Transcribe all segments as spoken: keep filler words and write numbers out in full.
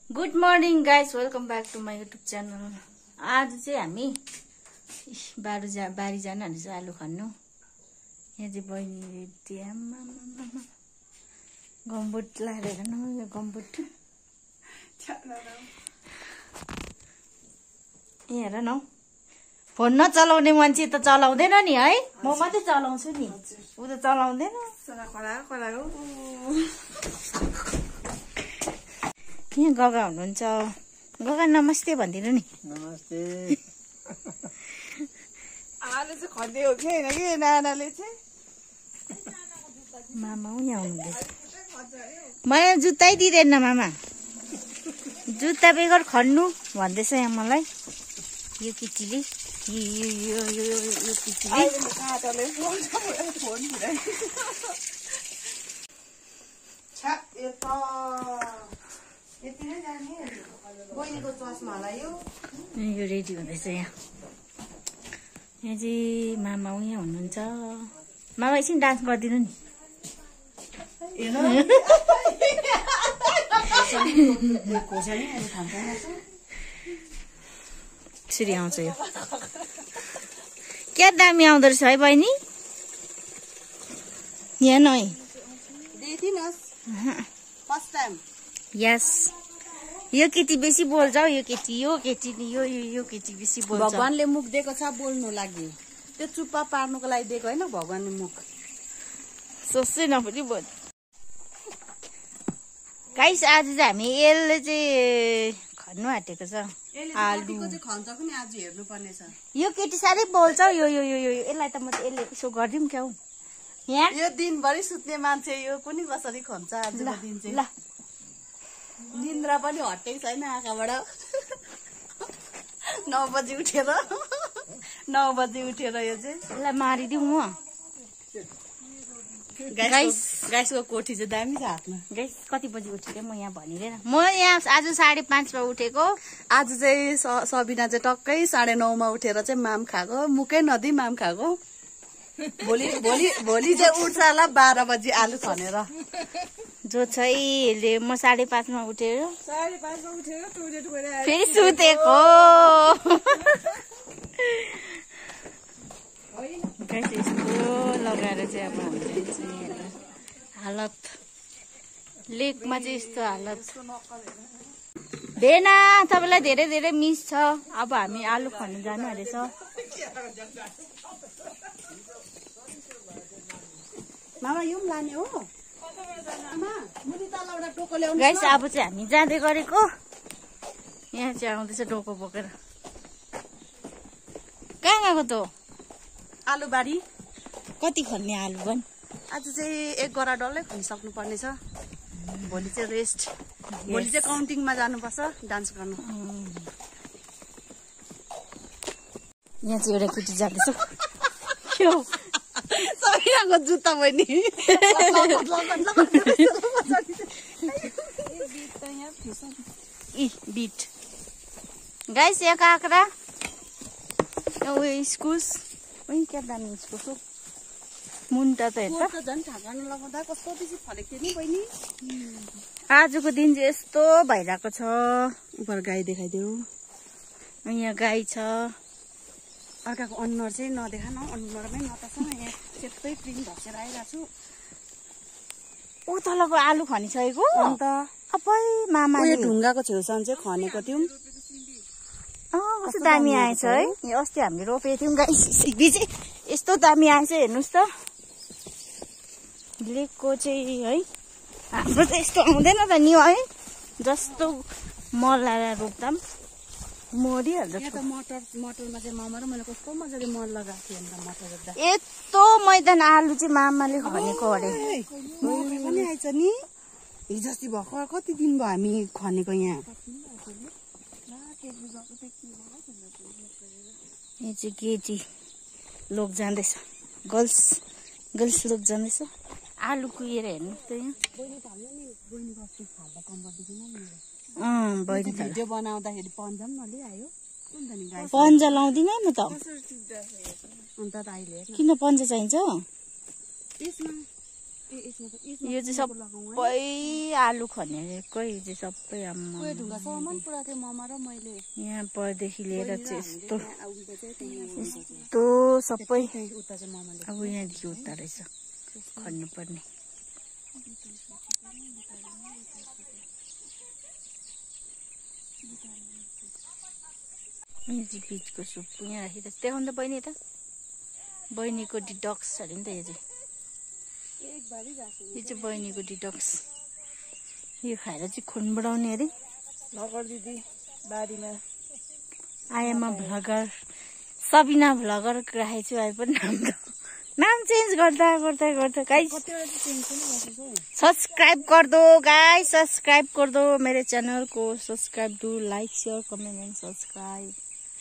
Good morning guys, welcome back to my YouTube channel. आज चाहिँ हामी बारी जा बारी जानु भनेर चाहिँ आलु खन्नु। यहाँ चाहिँ बहिनी गम्बुट लाएर हेर्नु, यो गम्बुट यहाँ हेर न, फोन नचलाउने मान्छे त चलाउँदैन नि है, म मात्रै चलाउँछु नि, ऊ त चलाउँदैन। यहाँ गगा हुनुहुन्छ, गगा नमस्ते भनिदिनु नि। नमस्ते। आले चाहिँ खन्दै हो कि होइन कि नानाले चाहिँ मामा पनि आउनुहुँदैछ। मलाई जुत्तै दिँदैन मामा, जुत्ता बेगर खन्नु भन्दैछ यहाँ मलाई यो केटीले। यो यो यो यो केटीले यो रेडी हुँदैछ। यहाँ यहाँ चाहिँ मामा यहाँ हुनुहुन्छ। मामा एकछिन डान्स गरिदिनु नि। यसरी आउँछ यो, क्या दामी आउँदो रहेछ है बहिनी। यहाँ नै यस, यो केटी बेसी बोल्छ हौ। यो केटी यो केटी नि यो यो केटी बेसी बोल्छ। भगवानले मुख दिएको छ बोल्नु लागि, त्यो चुप्पा पार्नुको लागि दिएको होइन भगवानले मुख। सोच्दै नपरि बोल। गाइस आज चाहिँ हामी यसले चाहिँ खन्नु आँटेको छ आलु। खन्छ पनि आज हेर्नु पर्ने छ। यो केटी साह्रै बोल्छ हौ। यो यो यो यो यसलाई त म त यसले यसो गरिदिउँ क्या हौ। यहाँ यो दिनभरि सुत्ने मान्छे यो कुनै कसरी खन्छ आजको दिन चाहिँ। ल निन्द्रा पनि हटेको छैन आँखाबाट। नौ बजी उठेर नौ बजी उठेर यो चाहिँ यसलाई मारिदिउँ म। गाइस गाइसको कोठी चाहिँ दामी छ हातमा। गाइस कति बजी उठेको म यहाँ भनिदिएन। म यहाँ आज साढे पाँचमा उठेको। आज चाहिँ सबिना चाहिँ टक्कै साढे नौमा उठेर चाहिँ माम खाएको, मुकै नदी माम खाएको। भोलि भोलि भोलि चाहिँ उठ्छ होला बाह्र बजी आलु खनेर। जो छ यसले म साढे पाँचमा उठेर साढे पाँचमा उठेर टोइलेट गएर फेरि सुतेको। गाइस यस्तो लगाएर चाहिँ अब हामीले चाहिँ हालत लेकमा चाहिँ यस्तो हालत। भेना तपाईँलाई धेरै धेरै मिस छ। अब हामी आलु खन्नु जानु आँटेछ। मामा यो पनि लाने हो। गाइस अब चाहिँ हामी जाँदै गरेको। यहाँ चाहिँ आउँदैछ डोको बोकेर। कहाँ गएको त? आलुबारी। कति खन्ने आलु भन्? आज चाहिँ एक गरा डल्लै खनिसक्नु पर्ने छ। भोलि चाहिँ रेस्ट। भोलि चाहिँ काउन्टिङमा जानुपर्छ डान्स गर्नु। यहाँ चाहिँ एउटा केटी जाँदैछ। सबैको जुत्ता बहिनी। बिट गाइस यहाँ काँक्रा इस्कुस क्या दामी इस्कुस हो। मुन्टा त हेर्दा झन् ठाकानु लगाउँदा कस्तो बेसी फलेको थियो नि बहिनी। आजको दिन चाहिँ यस्तो भइरहेको छ। उपर गाई देखाइदेऊ। यहाँ गाई छ। अर्काको अनुहार चाहिँ नदेखा न, अनुहारमै नतासँग यहाँ त्यस्तै प्रिन्ट धसेर आइरहेको छु। ऊ तलको आलु खनिसकेको अन्त अबै मामा ढुङ्गाको छेउसम्म चाहिँ खनेको थियौँ। कस्तो दामी आएछ है। यो अस्ति हामीले रोपेको थियौँ गाइस, सिबी चाहिँ यस्तो दामी आएछ हेर्नुहोस् त। ब्लेकको चाहिँ है हाम्रो त यस्तो आउँदैन त नि है। जस्तो मल लगाएर रोप्दा पनि मरिहाल्छ। मटर मटरमा चाहिँ मामा र मैले कस्तो मजाले मल लगाएको थिएँ अन्त मटर रोप्दा। यस्तो मैदान आलु चाहिँ मामाले खनेको अरे। पनि आएछ नि हिजो अस्ति भर्खर कति दिन भयो हामी खनेको यहाँ। यहाँ चाहिँ केटी लोक जाँदैछ, गर्ल्स गर्ल्स लोक जाँदैछ। आलु कुहिएर हेर्नुहोस् त यहाँ। अँ बहिनी भिडियो बनाउँदाखेरि पन्जा पनि नलिआयो। पन्जा लाउँदिन म त। अन्त त अहिले किन पन्जा चाहिन्छ? त्यसमा यो चाहिँ सबै आलु खनेकै चाहिँ सबै आम्मा यहाँ परदेखि लिएर चाहिँ यस्तो यस्तो सबै अब यहाँदेखि उता रहेछ खन्नु पर्ने। यहाँ चाहिँ बिचको सुप यहाँ राखेर देखाउनु त बहिनी त बहिनीको डिटक्स अरे नि त यो चाहिँ यो चाहिँ बहिनीको डिटक्स यो खाएर चाहिँ खुन बढाउने अरे भर्खर दिदी बारीमा आयामा भ्लगर सबिना भ्लगर राखेको छु अहिले पनि नाम त नाम चेन्ज गर्दा गर्दा गर्दा गाइस सब्सक्राइब कर दो गाइस सब्सक्राइब कर दो मेरे चैनल को subscribe do like share comment and subscribe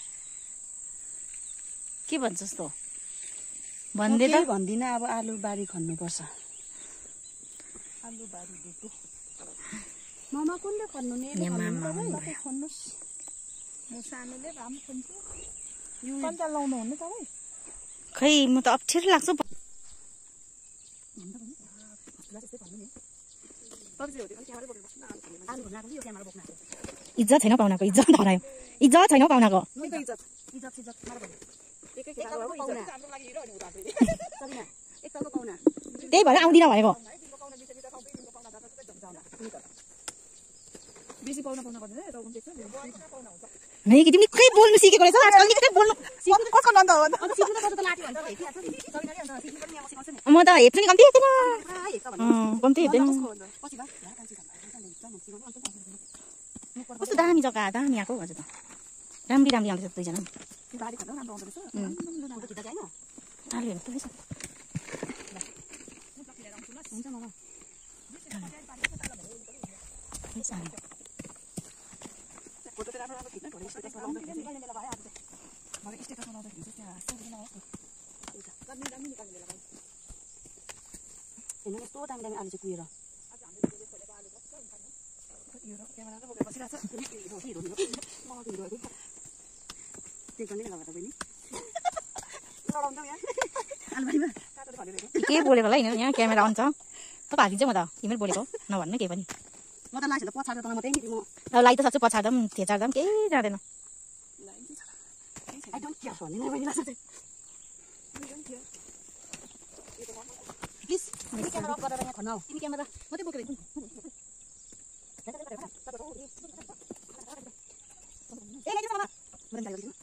के भन्छस् त भन्दै त भन्दिन अब आलु बारी खन्नु पर्छ आलु बारी दिएको मामा कुनले खन्नु नि खन्नुस् म सानोले राम खन्छु यो कन्टा लाउनु हुन्न तपाईँ खै म त अप्ठ्यारो लाग्छ इज्जत छैन पाउनाको इज्जत हरायो इज्जत छैन पाउनाको त्यही भएर आउँदिन भनेको नै कि तिमीले खै बोल्नु सिकेको रहेछ आजकल निकै बोल्नु कसको नन्द हो म त हेप्छु नि कम्ती हेप्दैन कम्ती हेप्दैन कस्तो दामी जग्गा दामी आएको हजुर त राम्री राम्री आउँदैछ दुईजना आलुहरू त रहेछ यस्तो दामी दामी आलु चाहिँ कुहिएर के बोलेको होला होइन यहाँ क्यामेरा अन छ त भागिन्छ म त तिमीले बोलेको नभन्नु केही पनि म त लाइट पछाडि त मात्रै नि म अब लाइ त सक्छु पछाड्दा पनि थेचार्दा पनि केही जाँदैन आई डोन्ट केयर भन्ने मैले लाग्छ प्लिज क्यामेरा अफ गरेर यहाँ खन्नु तिमी क्यामेरा मात्रै बोकेर हिँड्नु ए मैले मामा म त जान्दिन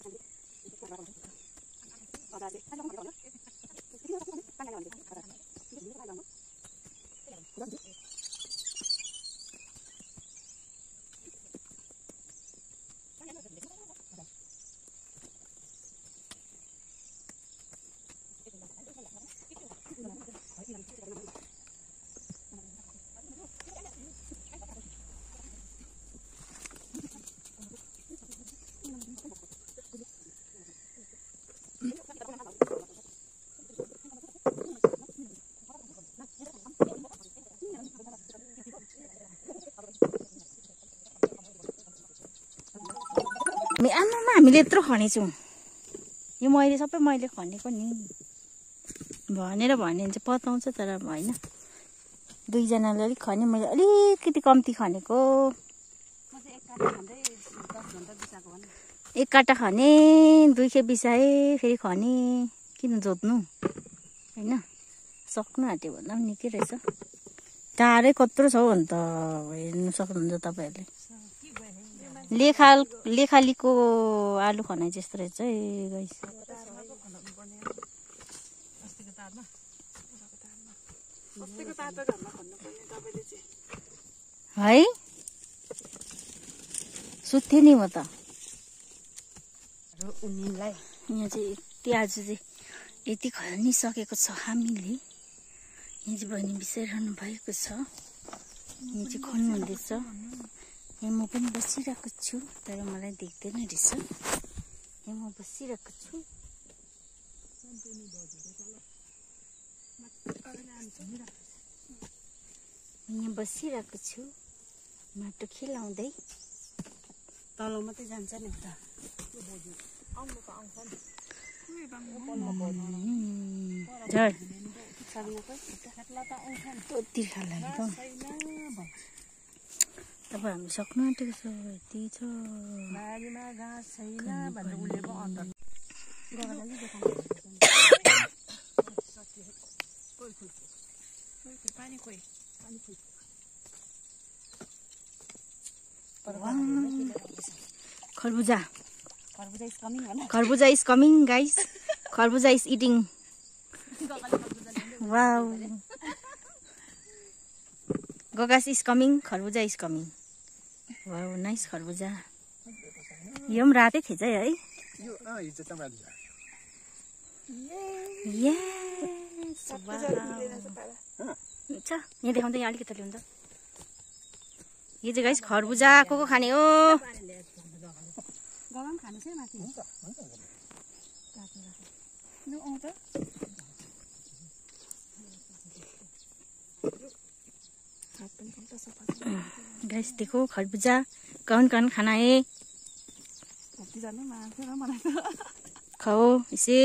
आमामा हामीले यत्रो खनेछौँ यो मैले सबै मैले खनेको नि भनेर भन्यो भने चाहिँ पताउँछ तर होइन दुईजनाले अलिक खने मैले अलिकति कम्ती खनेको एक काटा खने दुई खेप बिसाएँ फेरि खने किन जोत्नु होइन सक्नु आँट्यो भन्दा पनि निकै रहेछ टाढै कत्रो छ भने त हेर्नु सक्नुहुन्छ तपाईँहरूले लेखाल लेखालीको आलु खनाइ जस्तो रहेछ है गाइस है सुत्थेँ नि म त उनीलाई यहाँ चाहिँ यति आज चाहिँ यति खनिसकेको छ हामीले यहाँ चाहिँ बहिनी बिसाइरहनु भएको छ यहाँ चाहिँ खन्नु हुँदैछ यहाँ म पनि बसिरहेको छु तर मलाई देख्दैन रहेछ यहाँ म बसिरहेको छु यहाँ बसिरहेको छु माटो खिलाउँदै तल मात्रै जान्छ नि त झर तिर्खा लाग्यो त अब हामी सक्नु आँटेको छ यति छ बारीमा घाँस छैन भनेर उसले पो अन्डर गगनले देखाउनु पानी खोइ पानी खोइ खरबुजा खरबुजा इज कमिङ हैन खरबुजा इज कमिङ गाइस खरबुजा इज इटिङ वाउ गगास इज कमिङ खरबुजा इज कमिङ वाउ नाइस खरबुजा यो पनि रातै थिएछ है यो अ हिजो त बाली यस छ यहाँ देखाउँदा यहाँ अलिकति ल्याउँदा यो चाहिँ गाइस खरबुजा को को खाने हो गगन खानु चाहिँ माथि हुन्छ नु आउँछ गाइस देखो खरबुजा कौन कौन खाना है खाओ इसे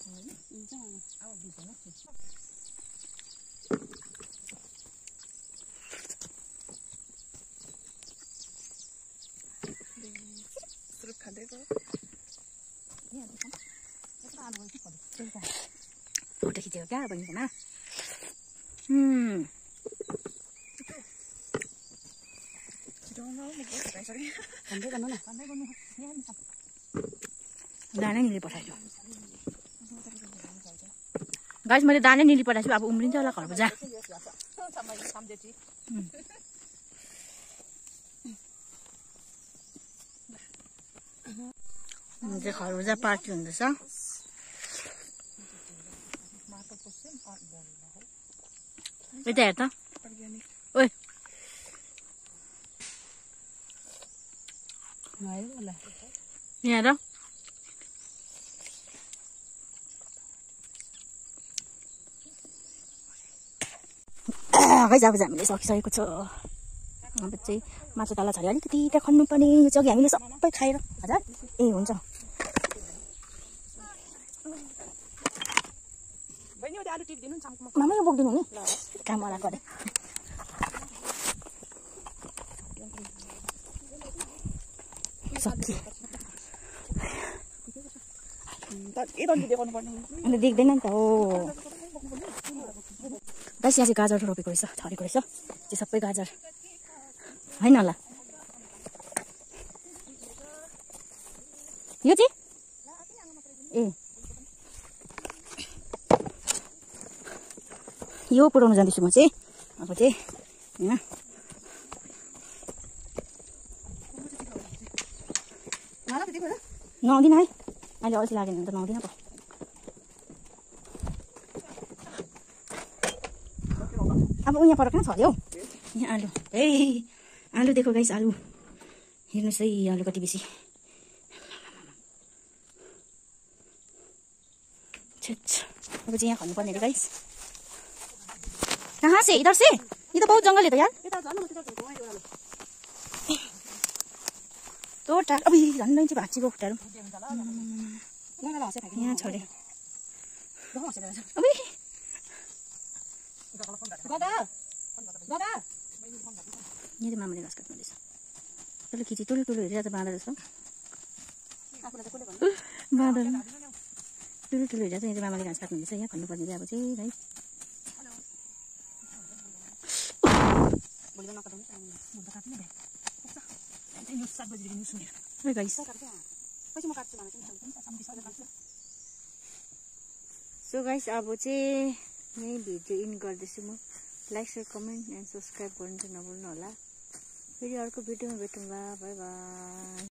फोटो खिचेको क्या बहिनीकोमा हम्म दानै निली पठाइदियो गाइस मैले दानै निली पठाइछु अब उम्रिन्छ होला खरबुजा चाहिँ खरबुजा पार्टी हुँदैछ यता हेर त ओइ यहाँ हेर गाइस अब चाहिँ हामीले सकिसकेको छ अब चाहिँ मासु तला छरे अलिकति त्यहाँ खन्नु पर्ने यो चाहिँ हामीले सबै खाएर हजुर ए हुन्छ मामा यो बोक्दिनु नि काम वाला गरे सक्यो अन्त देख्दैन नि त हो गाइस यहाँ चाहिँ गाजर रोपेको रहेछ छरेको रहेछ त्यो सबै गाजर होइन होला यो चाहिँ ए यो पुऱ्याउनु जाँदैछु म चाहिँ अब चाहिँ यहाँ नआउँदिन है अहिले अल्छी लागेन भने त नआउँदिन पो अब उहाँ पर कहाँ छ हौ यहाँ आलु ए आलु देखो गाइस आलु हेर्नुहोस् है आलु कति बेसी अब चाहिँ यहाँ खानुपर्ने अरे गाइस कहाँ से इधर से ये तो बहुत जंगल है तो यार तो टार अभी झन्डै चाहिँ भाँचीको खुट्टाहरू यहाँ छोडे अबे यहाँ मामाले घाँस काट्नु रहेछ त्यसले खिची टुलु टुलु हेरेर चाहिँ बाँदर जस्तो बाँदर टुलु टुलु हेरेर चाहिँ मामाले घाँस काट्नु रहेछ यहाँ खन्नुपर्ने चाहिँ अब चाहिँ है सो गाइस अब चाहिँ यही भिडियो इन गर्दैछु म like share comment and subscribe गर्नु चाहिँ नभुल्नु होला फेरि अर्को भिडियोमा भेटौँला बाई बाई।